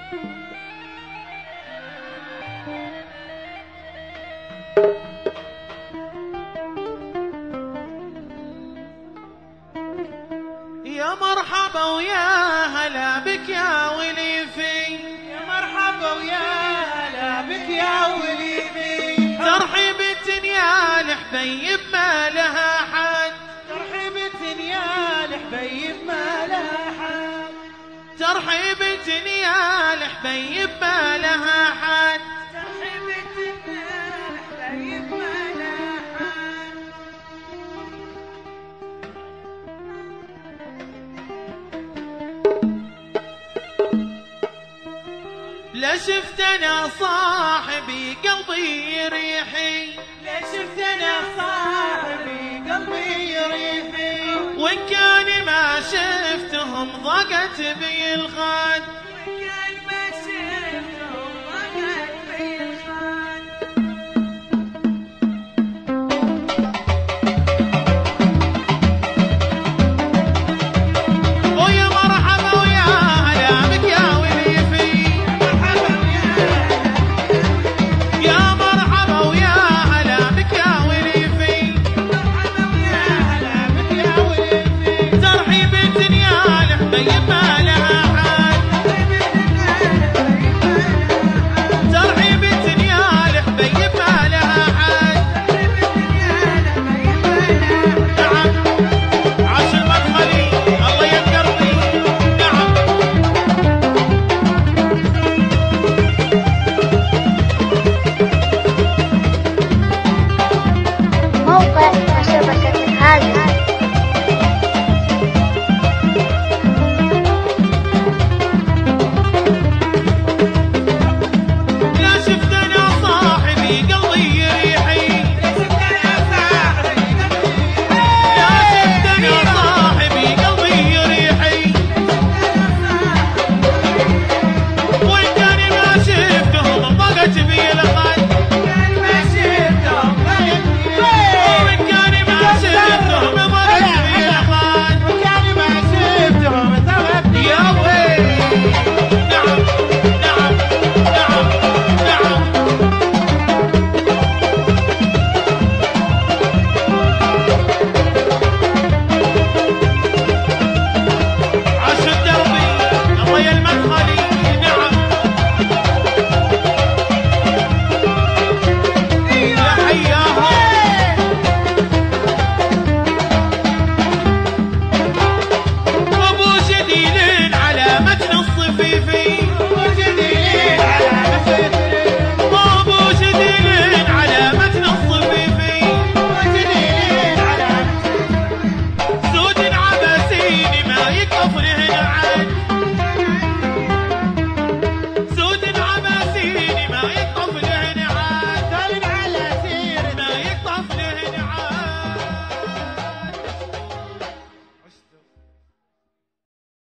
يا مرحبا ويا هلا بك يا وليفي، يا مرحبا ويا هلا بك يا وليفي، ترحيبة يا الحبيب ما لها حد، ترحيبة يا الحبيب ما لها حد، ترحيبة يا الحبيب ما لها حد، ترحيبة يا الحبيب ما لها حد. لا شفت انا صاحبي قلبي يريحي، لا شفت انا صاحبي قلبي يريحي، وان كان ما شفتهم ضاقت بي الخد،